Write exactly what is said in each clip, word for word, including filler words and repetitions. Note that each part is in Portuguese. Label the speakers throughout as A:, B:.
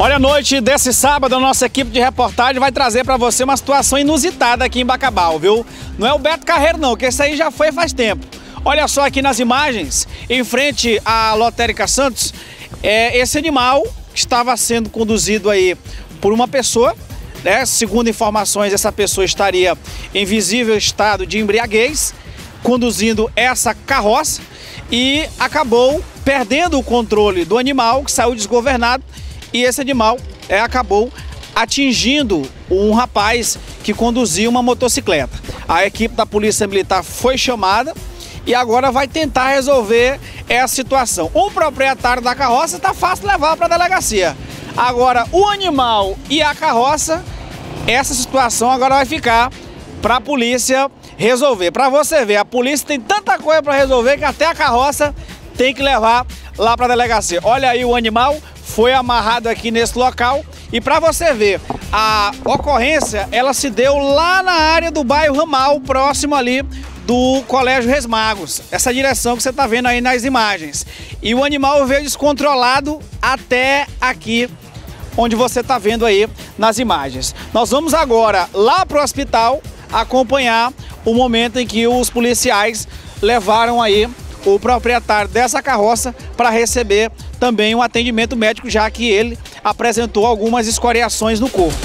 A: Olha, a noite desse sábado, a nossa equipe de reportagem vai trazer para você uma situação inusitada aqui em Bacabal, viu? Não é o Beto Carreiro não, que esse aí já foi faz tempo. Olha só aqui nas imagens, em frente à Lotérica Santos, é, esse animal que estava sendo conduzido aí por uma pessoa, né? Segundo informações, essa pessoa estaria em visível estado de embriaguez, conduzindo essa carroça e acabou perdendo o controle do animal, que saiu desgovernado, e esse animal é, acabou atingindo um rapaz que conduzia uma motocicleta. A equipe da Polícia Militar foi chamada e agora vai tentar resolver essa situação. O proprietário da carroça está fácil levar para a delegacia. Agora, o animal e a carroça, essa situação agora vai ficar para a polícia resolver. Para você ver, a polícia tem tanta coisa para resolver que até a carroça tem que levar lá para a delegacia. Olha aí, o animal foi amarrado aqui nesse local e para você ver, a ocorrência ela se deu lá na área do bairro Ramal, próximo ali do Colégio Reis Magos, essa direção que você está vendo aí nas imagens. E o animal veio descontrolado até aqui, onde você está vendo aí nas imagens. Nós vamos agora lá para o hospital acompanhar o momento em que os policiais levaram aí o proprietário dessa carroça para receber também um atendimento médico, já que ele apresentou algumas escoriações no corpo.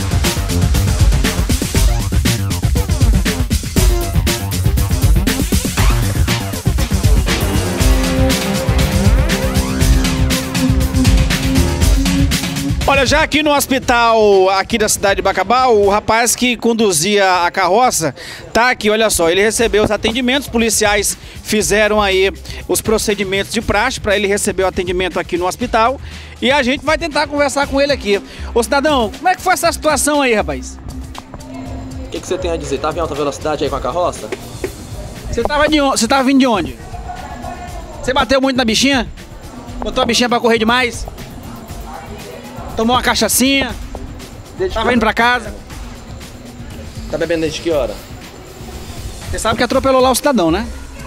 A: Olha, já aqui no hospital aqui da cidade de Bacabal, o rapaz que conduzia a carroça tá aqui, olha só, ele recebeu os atendimentos, os policiais fizeram aí os procedimentos de praxe para ele receber o atendimento aqui no hospital e a gente vai tentar conversar com ele aqui. Ô cidadão, como é que foi essa situação aí, rapaz?
B: O que, que você tem a dizer? Tava em alta velocidade aí com a carroça?
A: Você tava, de onde? Você tava vindo de onde? Você bateu muito na bichinha? Botou a bichinha para correr demais? Tomou uma cachaçinha, desde tava indo pra casa.
B: Tá bebendo desde que hora?
A: Você sabe que atropelou lá o cidadão, né?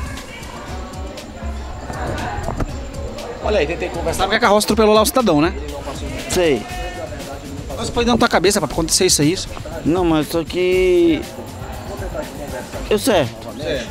B: Olha aí, tentei conversar.
A: Sabe que a carroça atropelou lá o cidadão, né?
C: Sei.
A: Você foi dentro da tua cabeça pra acontecer isso aí? Isso?
C: Não, mas só que... Eu sei.
A: É.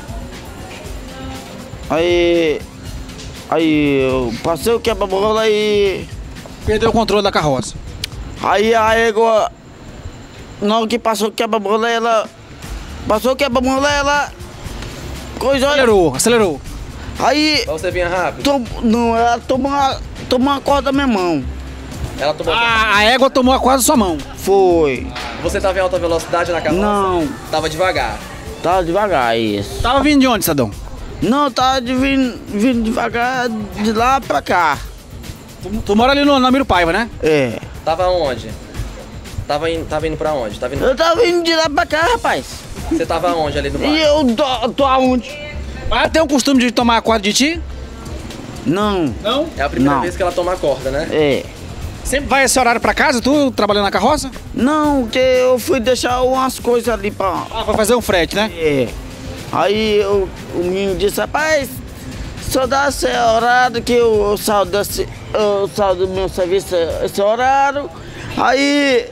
C: Aí... Aí eu passei o quebra-mola e...
A: Perdeu o controle da carroça.
C: Aí a égua... Na hora que passou o quebra-mola, ela... Passou o quebra-mola, ela... Coisa...
A: Acelerou, acelerou.
C: Aí...
B: Pra você vinha rápido?
C: Tom... Não, ela tomou uma... Tomou uma corda da minha mão.
B: Ela tomou...
A: Ah, a égua tomou a quase a sua mão.
C: Foi.
B: Você tava em alta velocidade na carroça?
C: Não.
B: Tava devagar.
C: Tava devagar, isso.
A: Tava vindo de onde, cidadão?
C: Não, tava de vindo, vindo devagar de lá pra cá.
A: Tu, tu mora ali no Namiro Paiva, né?
C: É.
B: Tava onde? Tava indo, tava indo pra onde? Tava indo...
C: Eu tava vindo de lá pra cá, rapaz.
B: Você tava onde ali no bairro?
C: E eu tô, tô aonde?
A: Ela tem o costume de tomar a corda de ti?
C: Não.
A: Não?
B: É a primeira
C: Não.
B: vez que ela toma a corda, né?
C: É.
A: Sempre vai esse horário pra casa, tu trabalhando na carroça?
C: Não, que eu fui deixar umas coisas ali pra...
A: Ah, vai fazer um frete, né?
C: É. Aí eu, o menino disse, rapaz, só dá esse horário que eu, eu saio desse, eu saio do meu serviço esse horário. Aí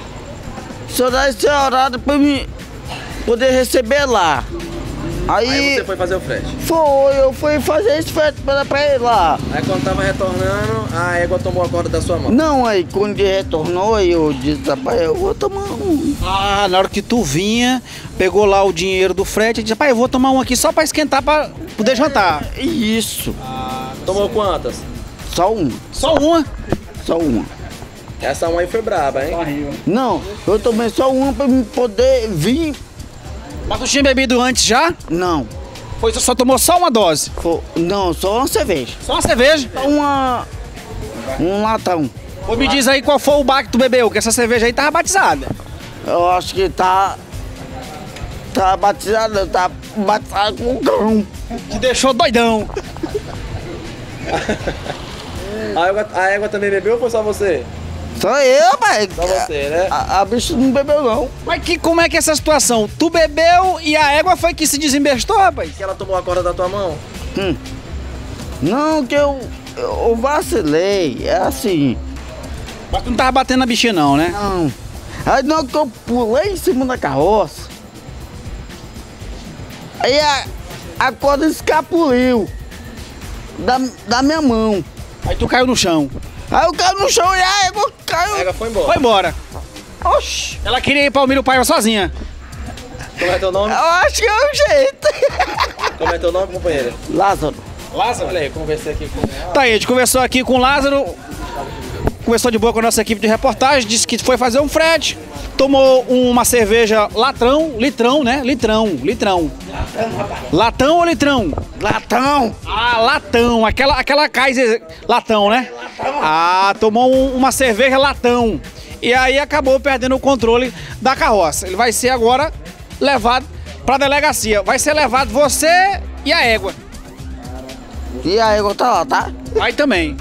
C: só dá esse horário pra mim poder receber lá. Aí,
B: Aí você foi fazer o frete.
C: foi, eu fui fazer esse frete pra, pra ir lá.
B: Aí quando tava retornando, a égua tomou a corda da sua mão.
C: Não, aí quando ele retornou, aí eu disse, rapaz, eu vou tomar um.
A: Ah, na hora que tu vinha, pegou lá o dinheiro do frete e disse, pai, eu vou tomar um aqui só pra esquentar pra poder jantar.
C: Isso.
B: Tomou quantas?
C: Só uma,
A: Só uma?
C: só uma.
B: Essa uma aí foi braba, hein?
C: Não, eu tomei só uma pra me poder vir.
A: Mas tu tinha bebido antes já?
C: Não,
A: Foi, só tomou só uma dose?
C: foi, não, só uma cerveja.
A: Só uma cerveja?
C: Só uma, um latão.
A: Ou me diz aí qual foi o bar que tu bebeu, que essa cerveja aí tava batizada.
C: Eu acho que tá, tá batizado, tá batizado com cão.
A: Te deixou doidão.
B: A égua, a égua também bebeu ou foi só você?
C: Só eu, rapaz.
B: Só você, né?
C: A, a bicha não bebeu, não.
A: Mas que, como é que é essa situação? Tu bebeu e a égua foi que se desembestou, rapaz?
B: Que ela tomou a corda da tua mão?
C: Hum. Não, que eu, eu vacilei. É assim.
A: Mas tu não tava batendo na bichinha não, né?
C: Não. Aí não que eu pulei em cima da carroça. Aí a, a corda escapuliu da, da minha mão.
A: Aí tu caiu no chão.
C: Aí eu caí no chão e a égua caiu.
B: A égua foi embora.
A: Foi embora.
C: Oxi.
A: Ela queria ir pra Almiro Paiva sozinha.
B: Como é teu nome?
C: Eu acho que é o jeito.
B: Como é teu nome, companheira?
C: Lázaro.
B: Lázaro? Olha aí, conversei aqui com ela.
A: Tá aí, a gente conversou aqui com o Lázaro. Conversou de boa com a nossa equipe de reportagem. Disse que foi fazer um frete. Tomou uma cerveja latrão, litrão, né? Litrão, litrão. Latão ou litrão?
C: Latão.
A: Ah, latão. Aquela, aquela Kaiser latão, né? Ah, tomou um- uma cerveja latão. E aí acabou perdendo o controle da carroça. Ele vai ser agora levado pra delegacia. Vai ser levado você e a égua.
C: E a égua tá lá, tá?
A: Vai também.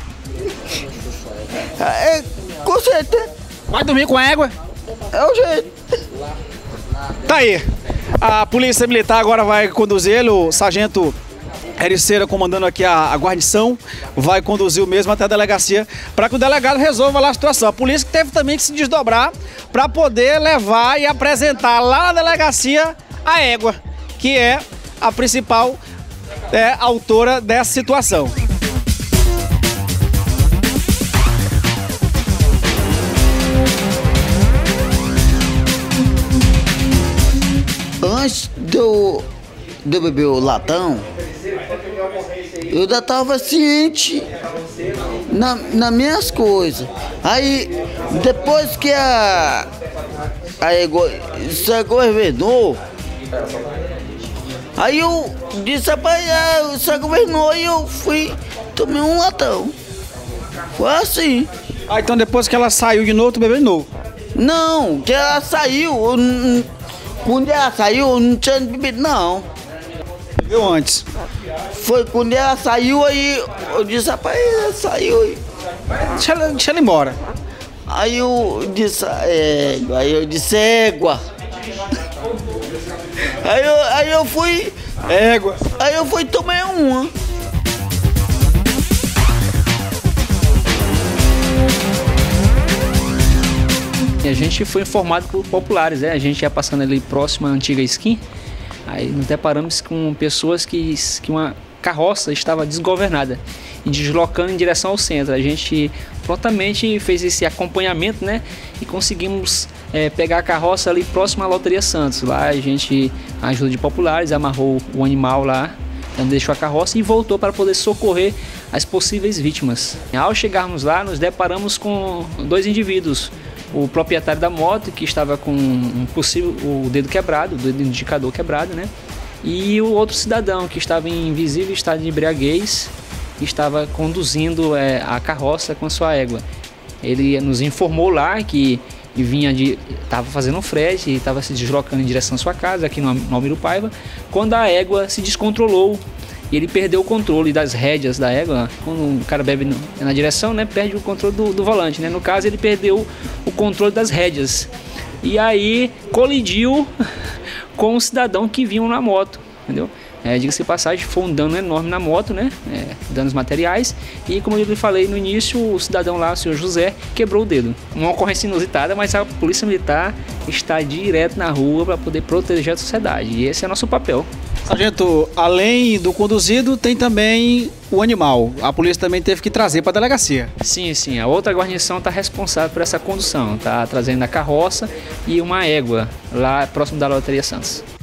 C: É, com certeza.
A: Vai dormir com a égua?
C: É o jeito.
A: Tá aí. A polícia militar agora vai conduzir ele, o sargento Ericeira, comandando aqui a, a guarnição, vai conduzir o mesmo até a delegacia para que o delegado resolva lá a situação. A polícia que teve também que se desdobrar para poder levar e apresentar lá na delegacia a égua, que é a principal é, autora dessa situação.
C: Antes de eu, de eu beber o latão, eu ainda tava ciente na, nas minhas coisas. Aí, depois que a. A égua se governou, aí eu disse, rapaz, ah, se governou e eu fui, tomei um latão. Foi assim.
A: Ah, então depois que ela saiu de novo, tu bebeu de novo.
C: Não, que ela saiu, eu não- quando ela saiu, eu não tinha bebido, não.
A: Bebeu antes.
C: Foi quando ela saiu, aí eu disse, rapaz, ela saiu. aí.
A: Deixa ela, deixa ela embora.
C: Aí eu disse, égua, aí eu disse, égua. Aí eu, aí eu fui,
A: Égua.
C: aí eu fui e tomei uma.
D: E a gente foi informado por populares, né? A gente ia passando ali próximo à antiga skin, aí nos deparamos com pessoas que, que uma carroça estava desgovernada e deslocando em direção ao centro. A gente prontamente fez esse acompanhamento, né? E conseguimos é, pegar a carroça ali próximo à Loteria Santos. Lá a gente, a ajuda de populares, amarrou o animal lá, deixou a carroça e voltou para poder socorrer as possíveis vítimas. Ao chegarmos lá, nos deparamos com dois indivíduos. O proprietário da moto, que estava com um possível, o dedo quebrado, o dedo indicador quebrado, né? E o outro cidadão, que estava em invisível estado de embriaguez, e estava conduzindo é, a carroça com a sua égua. Ele nos informou lá que vinha de, estava fazendo um frete e estava se deslocando em direção à sua casa, aqui no, no Almiro Paiva, quando a égua se descontrolou. E ele perdeu o controle das rédeas da égua. Quando o cara bebe no, na direção, né, perde o controle do, do volante, né? No caso, ele perdeu o controle das rédeas. E aí colidiu com o cidadão que vinha na moto, entendeu? É, diga-se de passagem, foi um dano enorme na moto, né? É, danos materiais. E como eu lhe falei no início, o cidadão lá, o senhor José, quebrou o dedo. Uma ocorrência inusitada, mas a Polícia Militar está direto na rua para poder proteger a sociedade. E esse é nosso papel.
A: Sargento, além do conduzido, tem também o animal. A polícia também teve que trazer para a delegacia.
D: Sim, sim. A outra guarnição está responsável por essa condução. Está trazendo a carroça e uma égua lá próximo da Loteria Santos.